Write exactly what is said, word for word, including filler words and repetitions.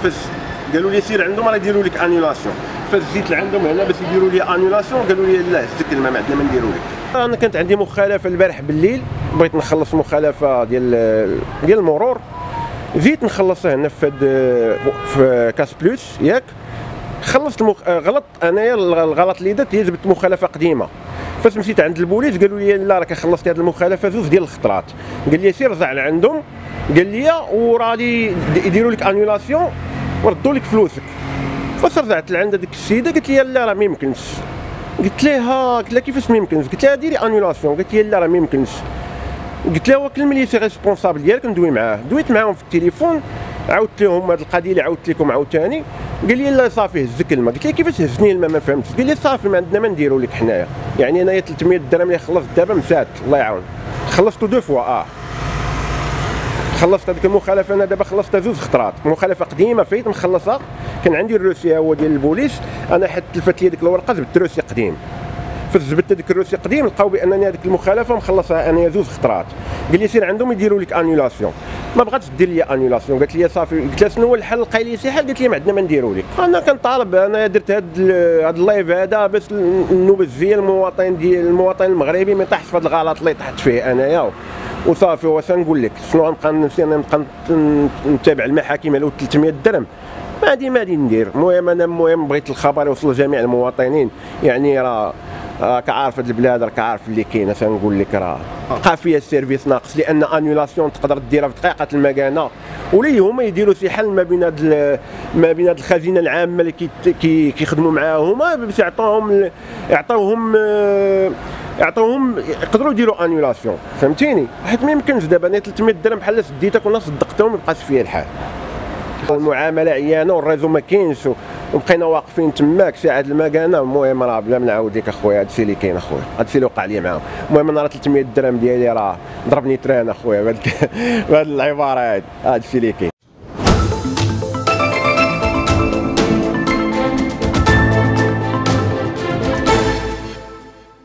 فاش قالوا لي سير عندهم راه يديروا لك انيلاسيون، فاش جيت لعندهم هنا باش يديروا لي انيلاسيون قالوا لي لا هز الكلمه ما عندنا ما نديروا لك. انا كانت عندي مخالفه البارح بالليل، بغيت نخلص مخالفه ديال ديال المرور، جيت نخلصها هنا في في كاس بلوس ياك، خلصت المخ... غلط انايا الغلط اللي درت هي جبت مخالفه قديمه، فاش مشيت عند البوليس قالوا لي لا راك خلصتي هذه المخالفه زوج ديال الخطرات، قال لي سير رجع لعندهم قال لي وراني يديروا لك انيلاسيون وردوا لك فلوسك. فاش رجعت لعند هذيك السيده قالت لي لا راه ما يمكنش، قلت لها قلت لها كيفاش ما يمكنش، قلت لها ديري انيلاسيون، قالت لي لا راه ما يمكنش، قلت لها وكلم لي سي ريسبونسابل ديالك ندوي معاه، دويت معاهم في التليفون عاودت لهم هذه القضيه اللي عاودت لكم عاوتاني، قال لي لا صافي هز الكلمه، قلت له كيفاش هزني الماء ما فهمتش، قال لي صافي ما عندنا ما نديروا لك حنايا، يعني انايا ثلاثمية درهم اللي خلصت دابا مسات الله يعاون، خلصتو دو فوا اه خلصت هذيك المخالفه انا دابا خلصتها زوج خطرات، مخالفه قديمه فايت مخلصها، كان عندي الروسي هو ديال البوليس، انا حتى تلفت لي ديك الورقه جبت روسي قديم، فاش جبت هذيك الروسي قديم لقاو بانني هذيك المخالفه مخلصها انا زوج خطرات، قال لي سير عندهم يديروا لك انيلاسيون، ما بغاتش دير لي انيلاسيون، قالت لي صافي، قلت لها شنو هو الحل، لقاي لي شي حل، قالت لي ما عندنا ما نديروا لك. انا كنطالب، انا درت هذا هذا اللايف هذا باش نوجه المواطن ديال المواطن المغربي ما يطيحش في هذا الغلط اللي طحت فيه انايا، وصافي. واش نقول لك شنو غنبقى نمشي انا نبقى نتابع المحاكم على ثلاثمية درهم، ما غادي ما غادي ندير. المهم انا المهم بغيت الخبر يوصل لجميع المواطنين، يعني راه راك عارف هاد البلاد، راك عارف اللي كاين، نقول لك راه بقى فيها السيرفيس ناقص، لان انيلاسيون تقدر ديرها في دقيقه المكانه، ولي هما يديروا شي حل ما بين هاد ما بين هاد الخزينه العامه اللي كي كيخدموا معاها هما باش يعطوهم يعطوهم يعطوهم يقدروا يديروا انيلاسيون، فهمتيني؟ حيت ما يمكنش دابا انا ثلاثمية درهم بحال سديتك ولا صدقتهم ما بقاش فيا الحال، المعامله عيانه والريزو ما كاينش، وبقينا واقفين تماك ساعه المكانه. المهم راه بلا ما نعاود لك اخويا هادشي اللي كاين اخويا، هادشي اللي وقع لي معاهم. المهم انا راه ثلاثمية درهم ديالي راه ضربني تران اخويا بهاد العباره هادي، هادشي اللي كاين.